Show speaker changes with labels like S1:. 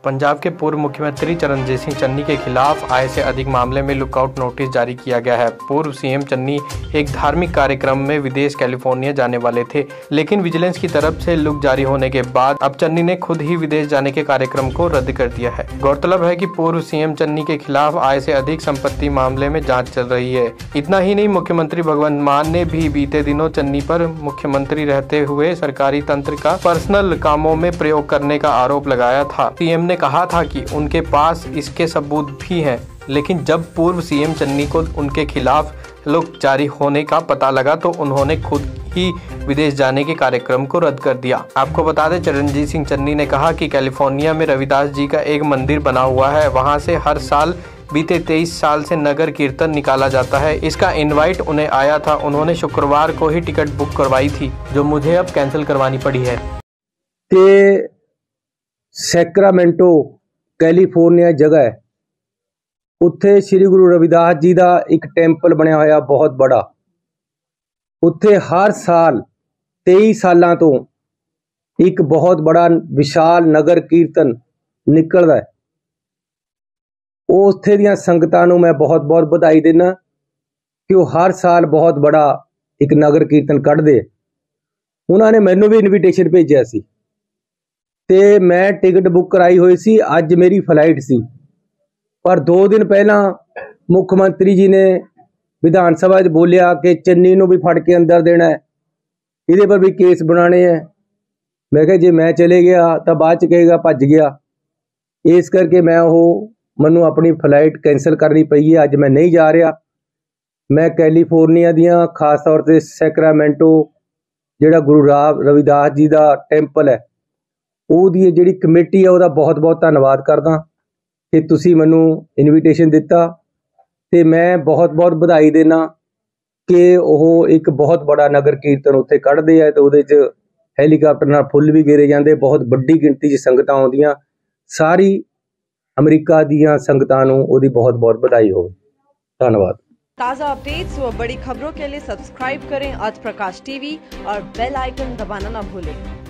S1: पंजाब के पूर्व मुख्यमंत्री चरणजीत सिंह चन्नी के खिलाफ आय से अधिक मामले में लुकआउट नोटिस जारी किया गया है। पूर्व सीएम चन्नी एक धार्मिक कार्यक्रम में विदेश कैलिफोर्निया जाने वाले थे, लेकिन विजिलेंस की तरफ से लुक जारी होने के बाद अब चन्नी ने खुद ही विदेश जाने के कार्यक्रम को रद्द कर दिया है। गौरतलब है कि पूर्व सीएम चन्नी के खिलाफ आय से अधिक संपत्ति मामले में जाँच चल रही है। इतना ही नहीं, मुख्यमंत्री भगवंत मान ने भी बीते दिनों चन्नी पर मुख्यमंत्री रहते हुए सरकारी तंत्र का पर्सनल कामों में प्रयोग करने का आरोप लगाया था। सीएम ने कहा था कि उनके पास इसके सबूत भी हैं, लेकिन जब पूर्व सीएम चन्नी को उनके खिलाफ लुक जारी होने का पता लगा तो उन्होंने खुद ही विदेश जाने के कार्यक्रम को रद्द कर दिया। आपको बता दें, चरणजीत सिंह चन्नी ने कहा कि कैलिफोर्निया में रविदास जी का एक मंदिर बना हुआ है, वहां से हर साल बीते 23 साल से नगर कीर्तन निकाला जाता है। इसका इनवाइट उन्हें आया था। उन्होंने शुक्रवार को ही टिकट बुक करवाई थी, जो मुझे अब कैंसिल करवानी पड़ी है।
S2: सैक्रामेंटो कैलीफोर्निया जगह है, उत्थे श्री गुरु रविदास जी का एक टैंपल बनया होया बहुत बड़ा। उत्थे हर साल 23 सालों तो एक बहुत बड़ा विशाल नगर कीर्तन निकलता है। उत्थे दियां संगतां नूं मैं बहुत बहुत बधाई देना कि वो हर साल बहुत बड़ा एक नगर कीर्तन कढ़दे। उन्होंने मैनू भी इनविटेशन भेजिया सी ते मैं टिकट बुक कराई हुई सी। अज मेरी फ्लाइट सी, पर 2 दिन पहला मुख्यमंत्री जी ने विधान सभा च बोलिया कि चन्नी नूं भी फड़ के अंदर देना है, इहदे पर भी केस बनाने हैं। मैं कहा जे मैं चले गया तो बाद च कहेगा भज गया, इस करके मैनू अपनी फ्लाइट कैंसल करनी पई है। अज मैं नहीं जा रहा। मैं कैलीफोर्निया दियां खास तौर पर सैक्रामेंटो जिहड़ा गुरु रविदास जी का टैंपल है, ਉਹਦੀ ਜਿਹੜੀ ਕਮੇਟੀ ਆ ਉਹਦਾ ਬਹੁਤ-ਬਹੁਤ ਧੰਨਵਾਦ ਕਰਦਾ ਕਿ ਤੁਸੀਂ ਮੈਨੂੰ ਇਨਵੀਟੇਸ਼ਨ ਦਿੱਤਾ ਤੇ ਮੈਂ ਬਹੁਤ-ਬਹੁਤ ਵਧਾਈ ਦੇਣਾ ਕਿ ਉਹ ਇੱਕ ਬਹੁਤ ਬੜਾ ਨਗਰ ਕੀਰਤਨ ਉੱਥੇ ਕੱਢਦੇ ਆ ਤੇ ਉਹਦੇ 'ਚ ਹੈਲੀਕਾਪਟਰ ਨਾਲ ਫੁੱਲ ਵੀ ਗੇਰੇ ਜਾਂਦੇ। ਬਹੁਤ ਵੱਡੀ ਗਿਣਤੀ 'ਚ ਸੰਗਤਾਂ ਆਉਂਦੀਆਂ। ਸਾਰੀ ਅਮਰੀਕਾ ਦੀਆਂ संगतां ਨੂੰ ਉਹਦੀ बहुत-बहुत ਵਧਾਈ ਹੋਵੇ। धन्यवाद।
S3: ताज़ा अपडेट्स व बड़ी खबरों के लिए सब्सक्राइब करें आज प्रकाश टीवी और बेल आइकन दबाना ना भूलें।